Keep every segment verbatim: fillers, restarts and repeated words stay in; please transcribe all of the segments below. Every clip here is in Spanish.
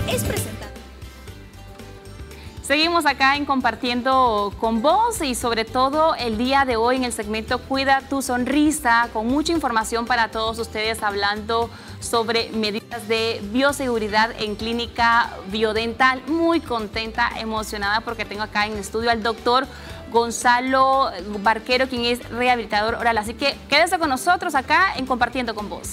es presentado. Seguimos acá en Compartiendo con Vos y sobre todo el día de hoy en el segmento Cuida tu Sonrisa, con mucha información para todos ustedes hablando sobre medidas de bioseguridad en clínica biodental. Muy contenta, emocionada porque tengo acá en el estudio al doctor Gonzalo Barquero, quien es rehabilitador oral. Así que quédese con nosotros acá en Compartiendo con Vos.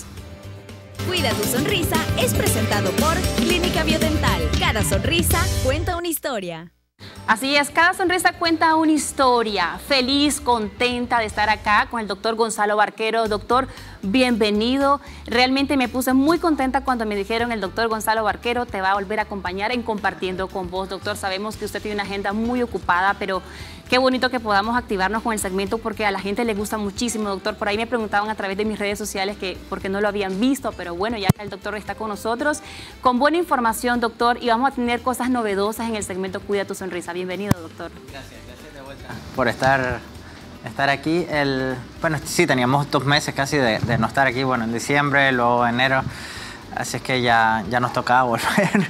Cuida tu Sonrisa es presentado por Clínica Biodental. Cada sonrisa cuenta una historia. Así es, cada sonrisa cuenta una historia. Feliz, contenta de estar acá con el doctor Gonzalo Barquero. Doctor, bienvenido. Realmente me puse muy contenta cuando me dijeron el doctor Gonzalo Barquero te va a volver a acompañar en Compartiendo con Vos. Doctor, sabemos que usted tiene una agenda muy ocupada, pero qué bonito que podamos activarnos con el segmento porque a la gente le gusta muchísimo, doctor. Por ahí me preguntaban a través de mis redes sociales que porque no lo habían visto, pero bueno, ya el doctor está con nosotros con buena información, doctor, y vamos a tener cosas novedosas en el segmento Cuida tu Sonrisa. Bienvenido, doctor. Gracias, gracias de vuelta por estar, estar aquí. El, bueno, sí, teníamos dos meses casi de, de no estar aquí, bueno, en diciembre, luego enero, así es que ya, ya nos tocaba volver.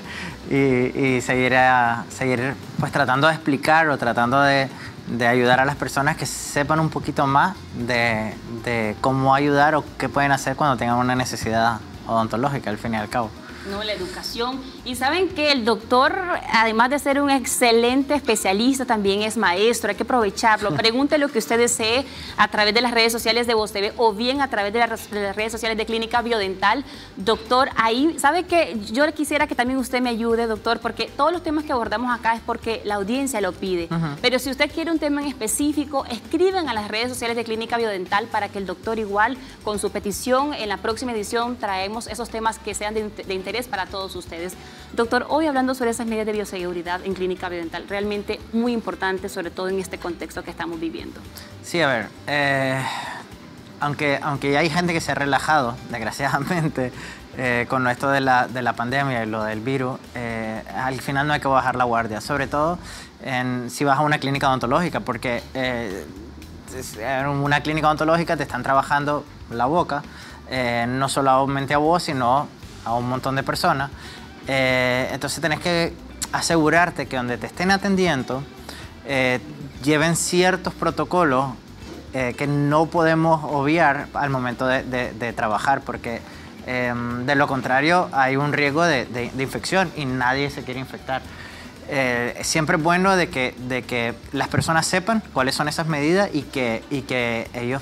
Y, y seguir, a, seguir pues tratando de explicar o tratando de, de ayudar a las personas que sepan un poquito más de, de cómo ayudar o qué pueden hacer cuando tengan una necesidad odontológica, al fin y al cabo. No, la educación. Y saben que el doctor, además de ser un excelente especialista, también es maestro, hay que aprovecharlo. Pregunte lo que usted desee a través de las redes sociales de Voz T V o bien a través de las, de las redes sociales de Clínica Biodental. Doctor, ahí, ¿sabe que yo quisiera que también usted me ayude, doctor? Porque todos los temas que abordamos acá es porque la audiencia lo pide. Uh-huh. Pero si usted quiere un tema en específico, escriban a las redes sociales de Clínica Biodental para que el doctor igual, con su petición, en la próxima edición traemos esos temas que sean de, de interés para todos ustedes. Doctor, hoy hablando sobre esas medidas de bioseguridad en Clínica Biodental, realmente muy importante, sobre todo en este contexto que estamos viviendo. Sí, a ver, eh, aunque, aunque hay gente que se ha relajado, desgraciadamente, eh, con esto de la, de la pandemia y lo del virus, eh, al final no hay que bajar la guardia, sobre todo en, si vas a una clínica odontológica, porque eh, en una clínica odontológica te están trabajando la boca, eh, no solamente a vos, sino a un montón de personas, eh, entonces tenés que asegurarte que donde te estén atendiendo eh, lleven ciertos protocolos eh, que no podemos obviar al momento de, de, de trabajar, porque eh, de lo contrario hay un riesgo de, de, de infección y nadie se quiere infectar. Eh, siempre es bueno de que, de que las personas sepan cuáles son esas medidas y que, y que ellos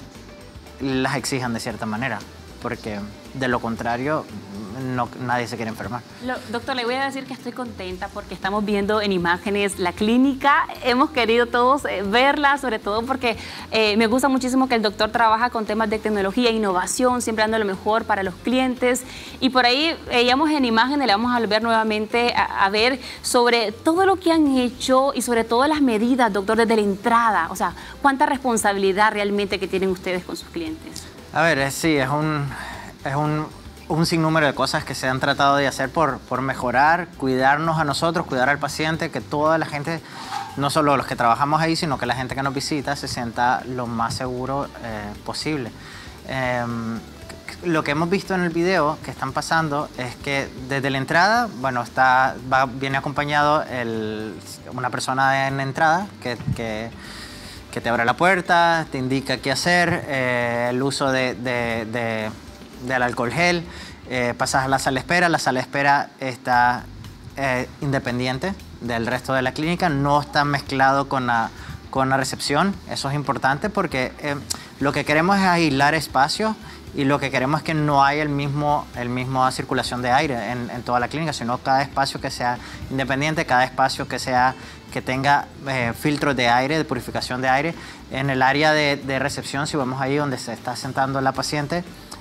las exijan de cierta manera, porque de lo contrario no, nadie se quiere enfermar. Lo, doctor, le voy a decir que estoy contenta porque estamos viendo en imágenes la clínica. Hemos querido todos eh, verla, sobre todo porque eh, me gusta muchísimo que el doctor trabaja con temas de tecnología e innovación, siempre dando lo mejor para los clientes. Y por ahí veíamos en imágenes, le vamos a volver nuevamente a, a ver sobre todo lo que han hecho y sobre todo las medidas, doctor, desde la entrada. O sea, ¿cuánta responsabilidad realmente que tienen ustedes con sus clientes? A ver, sí, es un... Es un, un sinnúmero de cosas que se han tratado de hacer por, por mejorar, cuidarnos a nosotros, cuidar al paciente, que toda la gente, no solo los que trabajamos ahí, sino que la gente que nos visita se sienta lo más seguro eh, posible. Eh, lo que hemos visto en el video que están pasando es que desde la entrada, bueno, está, va, viene acompañado el, una persona en la entrada que, que, que te abre la puerta, te indica qué hacer, eh, el uso de... de, de del alcohol gel, eh, pasas a la sala de espera, la sala de espera está eh, independiente del resto de la clínica, no está mezclado con la, con la recepción, eso es importante porque eh, lo que queremos es aislar espacios y lo que queremos es que no haya el mismo, el mismo circulación de aire en, en toda la clínica, sino cada espacio que sea independiente, cada espacio que, sea, que tenga eh, filtros de aire, de purificación de aire. En el área de, de recepción, si vamos ahí donde se está sentando la paciente,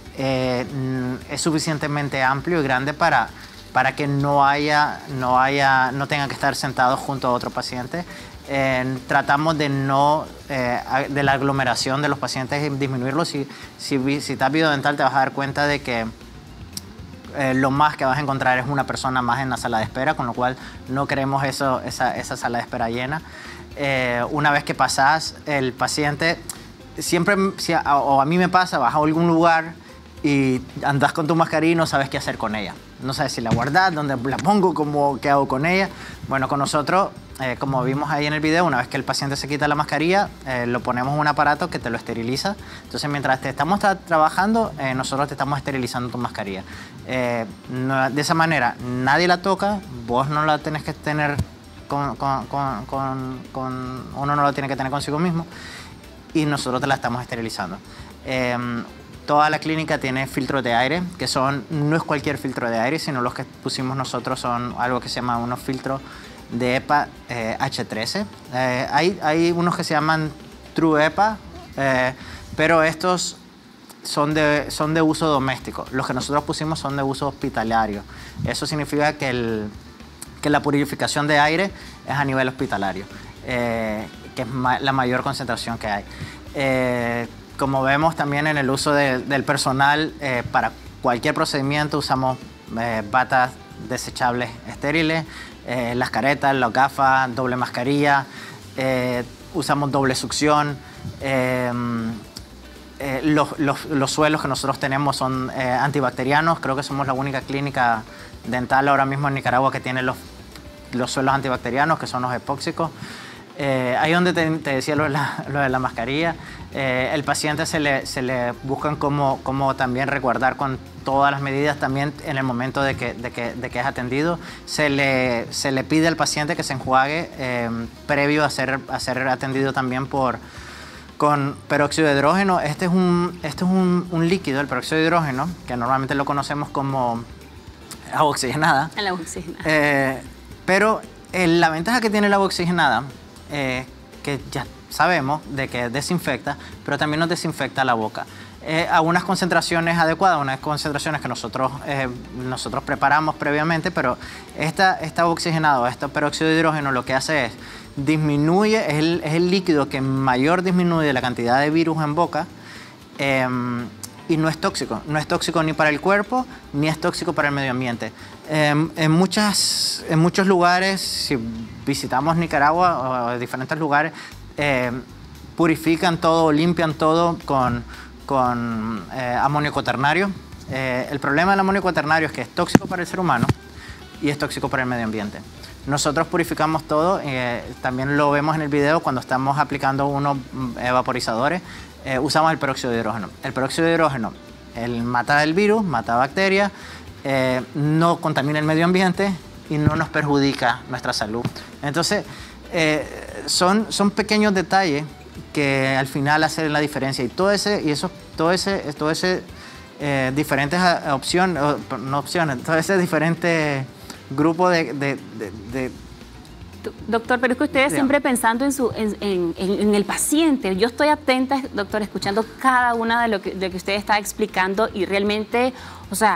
Eh, es suficientemente amplio y grande para, para que no haya, no haya, no tenga que estar sentado junto a otro paciente. Eh, tratamos de no, eh, de la aglomeración de los pacientes y disminuirlo. Si, si visitas Biodental te vas a dar cuenta de que eh, lo más que vas a encontrar es una persona más en la sala de espera, con lo cual no queremos eso, esa, esa sala de espera llena. Eh, una vez que pasas, el paciente, siempre, si, o a mí me pasa, vas a algún lugar y andas con tu mascarilla y no sabes qué hacer con ella. No sabes si la guardas, dónde la pongo, cómo, qué hago con ella. Bueno, con nosotros, eh, como vimos ahí en el video, una vez que el paciente se quita la mascarilla, eh, lo ponemos en un aparato que te lo esteriliza. Entonces, mientras te estamos tra trabajando, eh, nosotros te estamos esterilizando tu mascarilla. Eh, no, de esa manera, nadie la toca, vos no la tenés que tener con, con, con, con, con uno no la tiene que tener consigo mismo y nosotros te la estamos esterilizando. Eh, Toda la clínica tiene filtros de aire, que son, no es cualquier filtro de aire, sino los que pusimos nosotros son algo que se llama unos filtros de EPA eh, H trece. Eh, hay, hay unos que se llaman True EPA, eh, pero estos son de, son de uso doméstico. Los que nosotros pusimos son de uso hospitalario. Eso significa que, el, que la purificación de aire es a nivel hospitalario, eh, que es ma la mayor concentración que hay. Eh, Como vemos también en el uso de, del personal, eh, para cualquier procedimiento usamos eh, batas desechables estériles, eh, las caretas, las gafas, doble mascarilla, eh, usamos doble succión. Eh, eh, los, los, los suelos que nosotros tenemos son eh, antibacterianos. Creo que somos la única clínica dental ahora mismo en Nicaragua que tiene los, los suelos antibacterianos, que son los epóxicos. Eh, ahí donde te, te decía lo de la, lo de la mascarilla, eh, el paciente se le, se le buscan cómo, cómo también resguardar con todas las medidas también en el momento de que, de que, de que es atendido. Se le, se le pide al paciente que se enjuague eh, previo a ser, a ser atendido también por, con peróxido de hidrógeno. Este es, un, este es un, un líquido, el peróxido de hidrógeno, que normalmente lo conocemos como agua oxigenada. El agua oxigenada. Eh, pero eh, la ventaja que tiene el agua oxigenada, Eh, que ya sabemos de que desinfecta, pero también nos desinfecta la boca. Eh, a unas concentraciones adecuadas, unas concentraciones que nosotros, eh, nosotros preparamos previamente, pero esta, esta oxigenado, este peróxido de hidrógeno lo que hace es disminuye, es el, es el líquido que mayor disminuye la cantidad de virus en boca, eh, y no es tóxico. No es tóxico ni para el cuerpo, ni es tóxico para el medio ambiente. Eh, en, muchas, en muchos lugares, si visitamos Nicaragua o diferentes lugares, eh, purifican todo, limpian todo con, con eh, amonio cuaternario. Eh, el problema del amonio cuaternario es que es tóxico para el ser humano y es tóxico para el medio ambiente. Nosotros purificamos todo, eh, también lo vemos en el video cuando estamos aplicando unos vaporizadores, eh, usamos el peróxido de hidrógeno. El peróxido de hidrógeno, él mata el virus, mata bacterias, eh, no contamina el medio ambiente y no nos perjudica nuestra salud. Entonces, eh, son, son pequeños detalles que al final hacen la diferencia y todo ese, y eso, todo ese, todo ese eh, diferentes opciones, no opciones, todo ese diferente grupo de, de, de, de Doctor, pero es que ustedes Digamos. siempre pensando en, su, en, en, en el paciente. Yo estoy atenta, doctor, escuchando cada una de lo que, de lo que usted está explicando y realmente, o sea,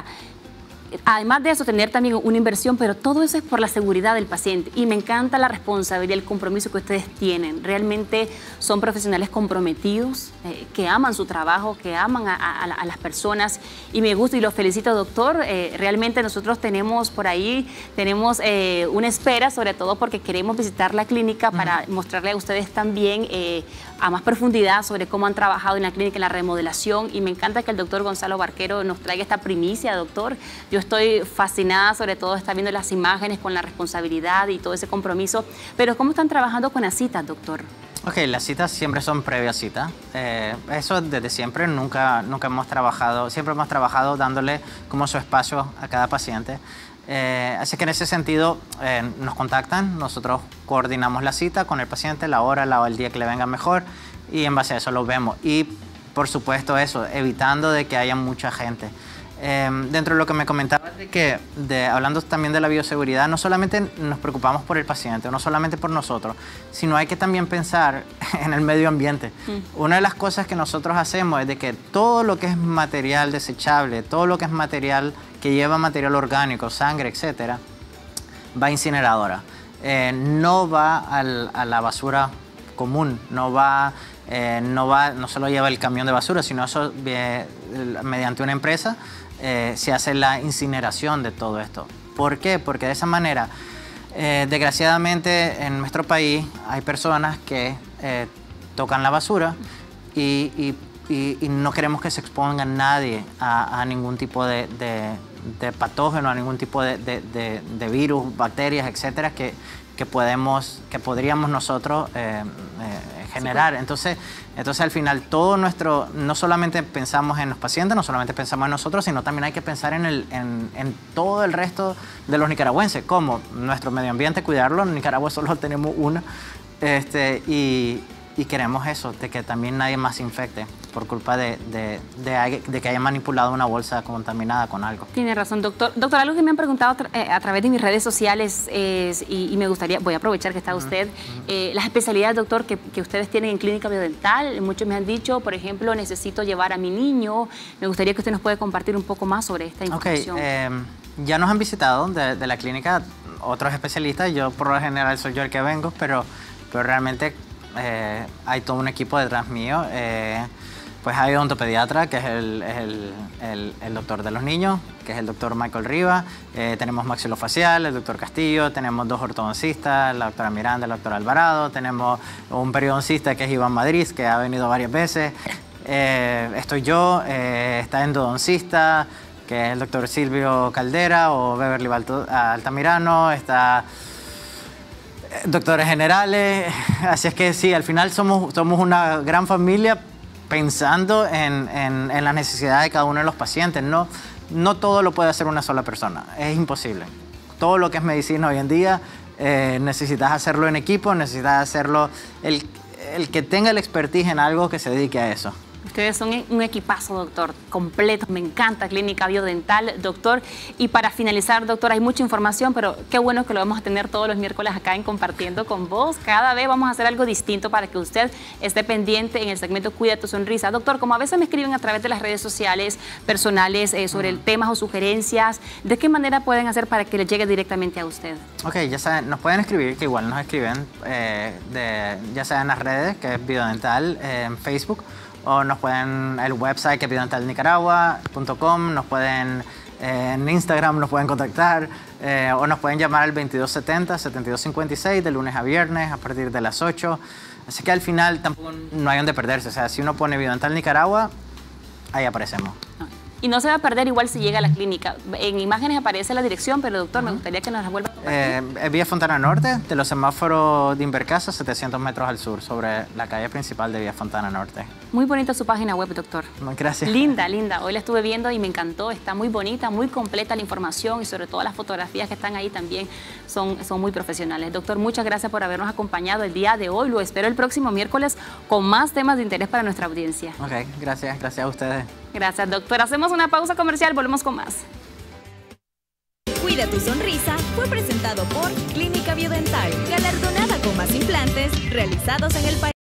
además de eso, tener también una inversión, pero todo eso es por la seguridad del paciente. Y me encanta la responsabilidad y el compromiso que ustedes tienen. Realmente son profesionales comprometidos, eh, que aman su trabajo, que aman a, a, a las personas. Y me gusta y lo felicito, doctor. Eh, realmente nosotros tenemos por ahí, tenemos eh, una espera, sobre todo porque queremos visitar la clínica para uh-huh. mostrarle a ustedes también eh, a más profundidad sobre cómo han trabajado en la clínica, en la remodelación. Y me encanta que el doctor Gonzalo Barquero nos traiga esta primicia, doctor. Yo estoy fascinada, sobre todo está viendo las imágenes con la responsabilidad y todo ese compromiso. Pero ¿cómo están trabajando con las citas, doctor? Ok, las citas siempre son previa cita. Eh, eso desde siempre, nunca, nunca hemos trabajado, siempre hemos trabajado dándole como su espacio a cada paciente. Eh, así que en ese sentido eh, nos contactan, nosotros coordinamos la cita con el paciente, la hora, la, el día que le venga mejor y en base a eso lo vemos. Y por supuesto eso, evitando de que haya mucha gente. Eh, dentro de lo que me comentabas de que, de, hablando también de la bioseguridad, no solamente nos preocupamos por el paciente, no solamente por nosotros, sino hay que también pensar en el medio ambiente. Mm. Una de las cosas que nosotros hacemos es de que todo lo que es material desechable, todo lo que es material que lleva material orgánico, sangre, etcétera, va a incineradora. Eh, no va al, a la basura común, no va, eh, no va, no solo lleva el camión de basura, sino eso eh, mediante una empresa eh, se hace la incineración de todo esto. ¿Por qué? Porque de esa manera, eh, desgraciadamente en nuestro país hay personas que eh, tocan la basura y, y y, y no queremos que se exponga nadie a, a ningún tipo de, de, de patógeno, a ningún tipo de, de, de, de virus, bacterias, etcétera, que, que, podemos, que podríamos nosotros eh, eh, generar. Sí, entonces, entonces, al final, todo nuestro, no solamente pensamos en los pacientes, no solamente pensamos en nosotros, sino también hay que pensar en, el, en, en todo el resto de los nicaragüenses, como nuestro medio ambiente, cuidarlo. En Nicaragua solo tenemos una, este, y, y queremos eso, de que también nadie más se infecte por culpa de, de, de, de que haya manipulado una bolsa contaminada con algo. Tiene razón, doctor. Doctor, algo que me han preguntado a, tra eh, a través de mis redes sociales es, y, y me gustaría, voy a aprovechar que está uh-huh, usted, uh-huh. eh, las especialidades, doctor, que, que ustedes tienen en Clínica Biodental. Muchos me han dicho, por ejemplo, necesito llevar a mi niño. Me gustaría que usted nos pueda compartir un poco más sobre esta información. Ok, eh, ya nos han visitado de, de la clínica otros especialistas. Yo, por lo general, soy yo el que vengo, pero, pero realmente eh, hay todo un equipo detrás mío. Eh, Pues hay un odontopediatra, que es el, el, el, el doctor de los niños, que es el doctor Michael Riva. Eh, tenemos maxilofacial, el doctor Castillo. Tenemos dos ortodoncistas, la doctora Miranda, el doctor Alvarado. Tenemos un periodoncista, que es Iván Madrid, que ha venido varias veces. Eh, estoy yo, eh, está endodoncista, que es el doctor Silvio Caldera o Beverly Altamirano. Está doctores generales. Así es que sí, al final somos, somos una gran familia, pensando en, en, en la necesidad de cada uno de los pacientes. No, no todo lo puede hacer una sola persona, es imposible. Todo lo que es medicina hoy en día, eh, necesitas hacerlo en equipo, necesitas hacerlo, el, el que tenga el expertise en algo, que se dedique a eso. Ustedes son un equipazo, doctor, completo. Me encanta Clínica Biodental, doctor. Y para finalizar, doctor, hay mucha información, pero qué bueno que lo vamos a tener todos los miércoles acá en Compartiendo con Vos. Cada vez vamos a hacer algo distinto para que usted esté pendiente en el segmento Cuida tu Sonrisa. Doctor, como a veces me escriben a través de las redes sociales personales eh, sobre el temas o sugerencias, ¿de qué manera pueden hacer para que les llegue directamente a usted? Ok, ya saben, nos pueden escribir, que igual nos escriben, eh, de, ya sea en las redes, que es Biodental, eh, en Facebook, o nos pueden, el website que es biodental nicaragua punto com, nos pueden, eh, en Instagram nos pueden contactar, eh, o nos pueden llamar al veintidós setenta, setenta y dos cincuenta y seis de lunes a viernes a partir de las ocho. Así que al final tampoco no hay donde perderse. O sea, si uno pone Biodental Nicaragua, ahí aparecemos. Y no se va a perder igual si llega a la clínica. En imágenes aparece la dirección, pero doctor, uh-huh. me gustaría que nos la vuelva a compartir. Eh, Vía Fontana Norte, de los semáforos de Invercasa, setecientos metros al sur, sobre la calle principal de Vía Fontana Norte. Muy bonita su página web, doctor. Gracias. Linda, linda. Hoy la estuve viendo y me encantó. Está muy bonita, muy completa la información y sobre todo las fotografías que están ahí también son, son muy profesionales. Doctor, muchas gracias por habernos acompañado el día de hoy. Lo espero el próximo miércoles con más temas de interés para nuestra audiencia. Ok, gracias. Gracias a ustedes. Gracias, doctor. Hacemos una pausa comercial, volvemos con más. Cuida tu sonrisa fue presentado por Clínica Biodental, galardonada con más implantes realizados en el país.